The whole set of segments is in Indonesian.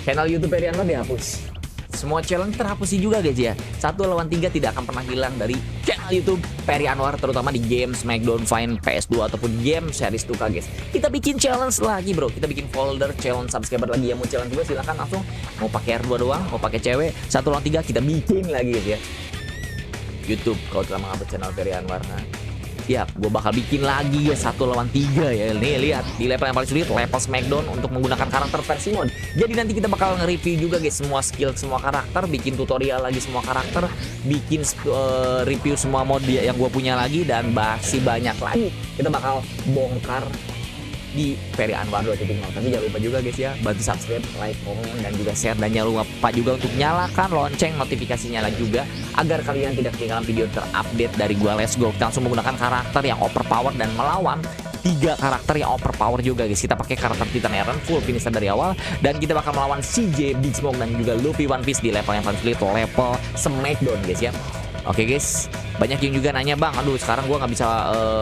Channel YouTube Ferry Anwar dihapus. Semua challenge terhapusi juga guys ya. 1 lawan 3 tidak akan pernah hilang dari channel YouTube Ferry Anwar, terutama di game Smackdown Fine PS2 ataupun game series 2K guys. Kita bikin challenge lagi bro. Kita bikin folder challenge subscriber lagi. Yang mau challenge juga silahkan langsung. Mau pakai R2 doang, mau pakai cewek 1 lawan 3 kita bikin lagi guys ya. YouTube kalau telah mengupload channel Ferry Anwar. Siap, gue bakal bikin lagi ya 1 lawan 3 ya. Nih lihat di level yang paling sulit, level Smackdown untuk menggunakan karakter versi mod. Jadi nanti kita bakal nge-review juga guys semua skill semua karakter, bikin tutorial lagi semua karakter, bikin review semua mod yang gue punya lagi, dan masih banyak lagi. Kita bakal bongkar di Ferry Anwar 2.0. Tapi jangan lupa juga guys ya, bantu subscribe, like, komen, dan juga share. Dan jangan lupa juga untuk nyalakan lonceng notifikasinya juga agar kalian tidak ketinggalan video terupdate dari gua. Let's go. Kita langsung menggunakan karakter yang overpower dan melawan 3 karakter yang overpower juga guys. Kita pakai karakter Titan Eren full finisher dari awal, dan kita bakal melawan CJ, Big Smoke, dan juga Luffy One Piece di level yang paling sulit, level Smackdown guys ya. Oke guys, banyak yang juga nanya, bang, aduh sekarang gua nggak bisa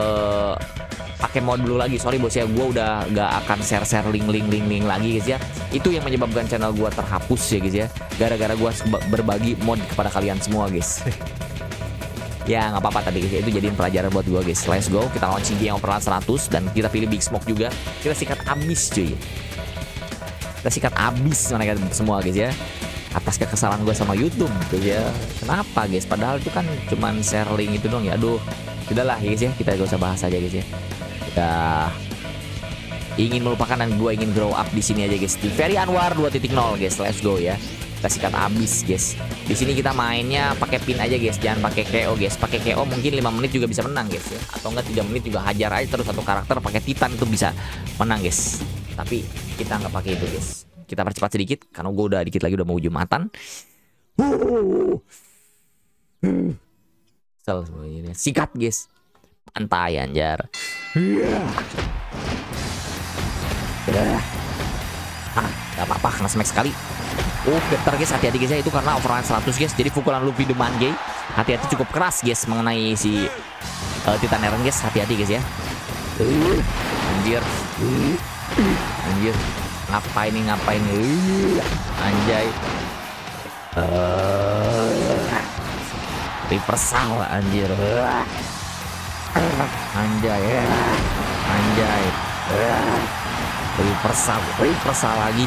pakai mod dulu lagi, sorry bos ya, gue udah gak akan share link lagi guys ya. Itu yang menyebabkan channel gue terhapus ya guys ya, gara-gara gue berbagi mod kepada kalian semua guys. Ya nggak apa-apa tadi guys, itu jadiin pelajaran buat gue guys. Let's go, kita launching yang overland 100 dan kita pilih Big Smoke juga. Kita sikat abis cuy, kita sikat abis mereka semua guys ya, atas kekesalan gue sama YouTube guys ya. Kenapa guys, padahal itu kan cuman share link itu dong ya. Aduh, udahlah guys ya, kita gak usah bahas aja guys ya. Kita ingin melupakan dan gue ingin grow up di sini aja guys, di Ferry Anwar 2.0 guys. Let's go ya, kita sikat abis guys. Di sini kita mainnya pakai pin aja guys, jangan pakai KO guys. Pakai KO mungkin 5 menit juga bisa menang guys ya, atau enggak 3 menit juga hajar aja terus satu karakter pakai Titan itu bisa menang guys. Tapi kita nggak pakai itu guys, kita percepat sedikit karena gue udah dikit lagi udah mau Jumatan. Sel semuanya sikat guys, pantai anjar. Gak apa-apa kena smack sekali. Getar guys, hati-hati guys ya, itu karena overrun 100 guys. Jadi pukulan Luffy the Mangay hati-hati cukup keras guys mengenai si Titan Eren guys. Hati-hati guys ya. Anjir, anjir, ngapain anjay. Reversal anjir. Anjay, anjay, reversal lagi,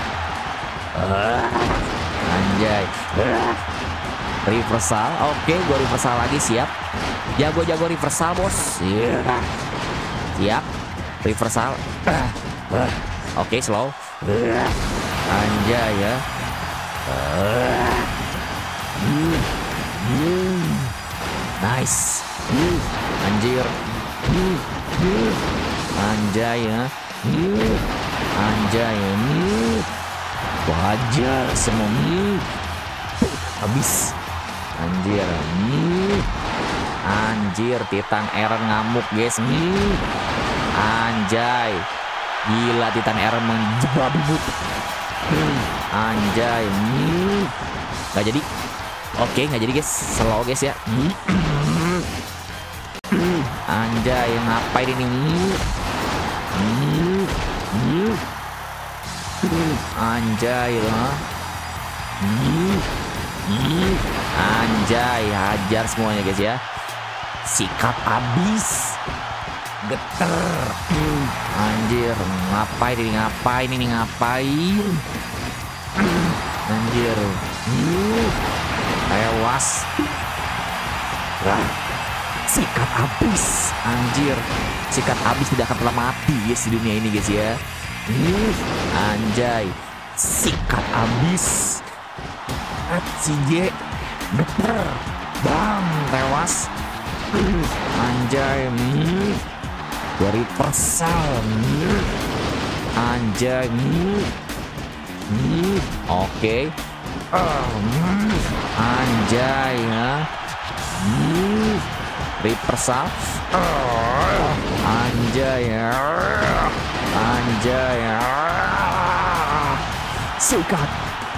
anjay, reversal. Oke, gue reversal lagi, siap. Jago reversal bos. Siap, reversal. Oke, slow. Anjay ya. Nice. Anjir. Anjay ya. Anjay. Wajar semua. Habis. Anjir. Anjir, Titan Eren ngamuk guys. Anjay. Gila, Titan Eren menjebak bubuk. Anjay. Gak jadi. Oke, nggak jadi guys. Slow guys ya. Anjay, ngapain ini? Anjay lah. Anjay, hajar semuanya guys ya. Sikat abis. Geter. Anjir, ngapain ini? Anjir. Tewas. Sikat habis. Anjir, sikat habis tidak akan pernah mati guys di dunia ini guys ya. Anjay, sikat habis. CJ geter, bang, tewas. Anjay, reversal. Anjay. Oke. Anjay ya. Reversal. Anjay ya. Anjay ya. Sikat.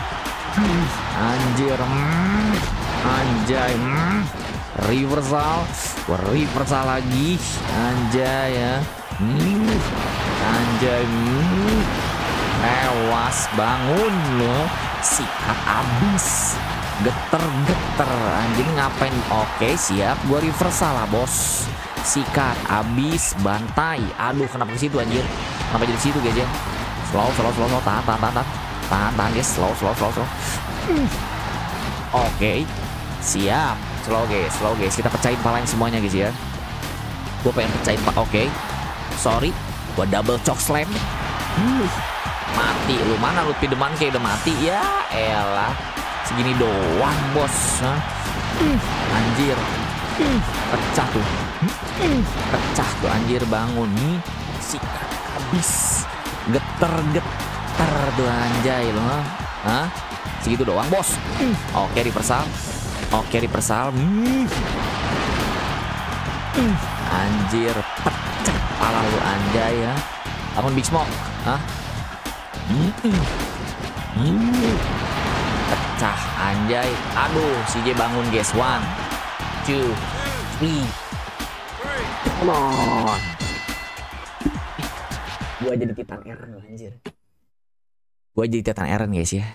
Anjir. Anjay. Reversal. Reversal lagi. Anjay ya. Anjay. Tewas, bangun lo. Sikat abis. Geter-geter. Anjing ngapain? Oke, siap. Gua reversal lah, bos. Sikat abis, bantai. Aduh, kenapa ke situ anjir? Kenapa jadi situ guys ya? Slow. Tahan guys. Slow. Oke. Siap. Slow guys. Kita pecahin palanya semuanya guys ya. Gue pengen pecahin pak. Oke. Sorry. Gue double choke slam. Mati lu. Mana lu pideman kayak udah mati. Ya elah. Segini doang bos. Anjir. Pecah tuh. Pecah tuh anjir, bangun. Sikat habis. Geter tuh anjay lo. Hah? Segitu doang bos. Oke, reversal. Anjir, pecah pala lu anjay ya. Bangun Big Smoke. Hah? Pecah anjay. Aduh, CJ bangun guys. 1, 2, 3. Come on. Gua jadi Titan Eren anjir. Gua jadi Titan Eren guys ya.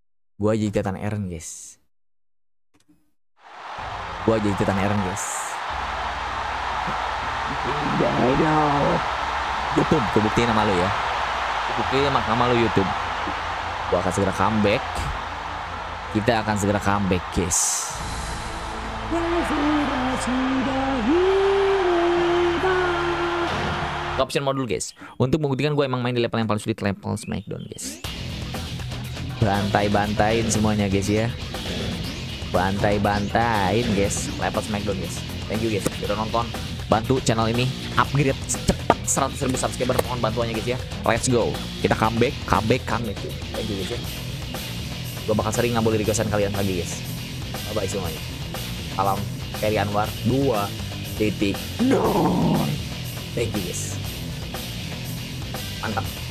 YouTube, gue buktiin sama lu ya. Buktiin sama lu YouTube. Gua akan segera comeback. Kita akan segera comeback guys. Option modul guys. Untuk membuktikan gue emang main di level yang paling sulit, level Smackdown guys. Bantai-bantain semuanya guys ya. Bantai-bantain guys. Level Smackdown guys. Thank you guys udah nonton. Bantu channel ini upgrade cepat 100.000 subscriber. Mohon bantuannya guys ya. Let's go. Kita comeback. Thank you guys ya. Gue bakal sering ngambil requestan kalian lagi guys. Bye bye semuanya. Salam Ferry Anwar 2.0. Thank you guys. Mantap.